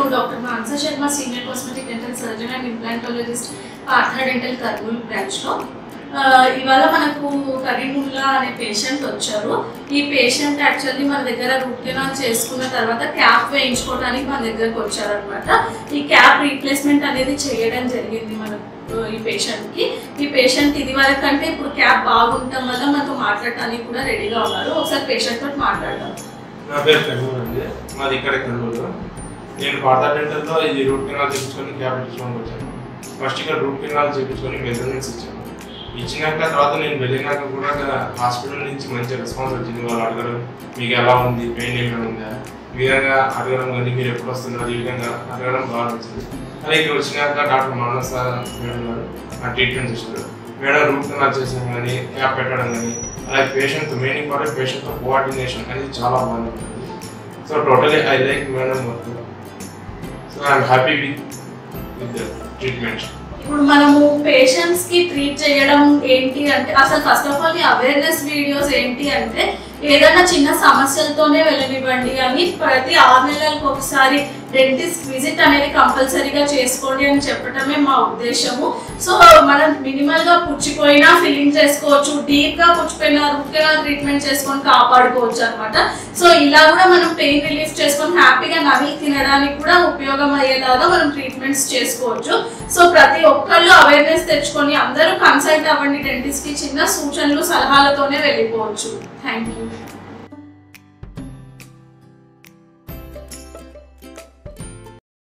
Dr. Mansa Sharma, Senior Cosmetic Dental Surgeon and Implantologist, Partha Dental II branch లో ఇవాళ మనకు కరీముల్లా అనే patient వచ్చారు. ఈ పేషెంట్ యాక్చువల్లీ మన దగ్గర రూట్ కెనాల్ చేసుకున్న తర్వాత క్యాప్ వేయించుకోవడానికి మన దగ్గరకు వచ్చారనమాట. ఈ క్యాప్ రీప్లేస్మెంట్ అనేది చేయడం జరిగింది మనకు ఈ పేషెంట్కి. ఈ పేషెంట్ ఇది వరకు కంటే ఇప్పుడు క్యాప్ బాగుండటం వల్ల మనతో మాట్లాడటానికి కూడా రెడీగా ఉన్నారు. ఒకసారి పేషెంట్ తోటి మాట్లాడదాం. నా పేరు కర్నూలు అండి, మాది ఇక్కడ కర్నూలు. నేను పార్థా డెంటల్లో ఇది రూట్ కెనాల్ చేయించుకొని క్యాప్ ఇచ్చుకోవడానికి వచ్చాను. ఫస్ట్ ఇక్కడ రూట్ కెనాల్ చేయించుకొని మెజర్మెంట్స్ ఇచ్చాను. ఇచ్చినాక తర్వాత నేను వెళ్ళినాక కూడా హాస్పిటల్ నుంచి మంచి రెస్పాన్స్ వచ్చింది. వాళ్ళు అడగడం మీకు ఎలా ఉంది, పెయిన్ ఏమైనా ఉందా, ఈ విధంగా అడగడం కానీ మీరు ఎప్పుడు వస్తున్నారు ఈ విధంగా అడగడం బాగా వచ్చింది. అలాగే ఇక్కడ వచ్చినాక డాక్టర్ మానస మేడం గారు నా ట్రీట్మెంట్ చేశారు. మేడం రూట్ కెనాల్ చేసాం కానీ క్యాప్ పెట్టడం కానీ అలాగే patient main important patient coordination అనేది చాలా బాగుంటుంది. So totally I like madam work. So I'm happy with the treatment. ఇప్పుడు మనము పేషెంట్స్ కి ట్రీట్ చేయడం ఏంటి అంటే అసలు ఫస్ట్ ఆఫ్ ఆల్ ఈ అవేర్నెస్ వీడియోస్ ఏంటి అంటే ఏదైనా చిన్న సమస్యలతోనే వెళ్ళనివ్వండి అని ప్రతి 6 నెలలకు ఒకసారి డెంటిస్ట్ విజిట్ అనేది కంపల్సరీగా చేసుకోండి అని చెప్పడమే మా ఉద్దేశము. సో మనం మినిమల్ గా పుచ్చిపోయినా ఫిల్లింగ్ చేసుకోవచ్చు, డీప్ గా పుచ్చిపోయినా రూట్ కెనాల్ ట్రీట్మెంట్ చేసుకొని కాపాడుకోవచ్చు అనమాట. సో ఇలా కూడా మనం పెయిన్ రిలీఫ్ చేసుకొని హ్యాపీగా నవ్వి తినడానికి కూడా ఉపయోగం అయ్యేలాగా మనం ట్రీట్మెంట్స్ చేసుకోవచ్చు. సో ప్రతి ఒక్కళ్ళు అవేర్నెస్ తెచ్చుకొని అందరూ కన్సల్ట్ అవ్వండి డెంటిస్ట్ కి. చిన్న సూచనలు సలహాలతోనే వెళ్ళిపోవచ్చు. Thank you.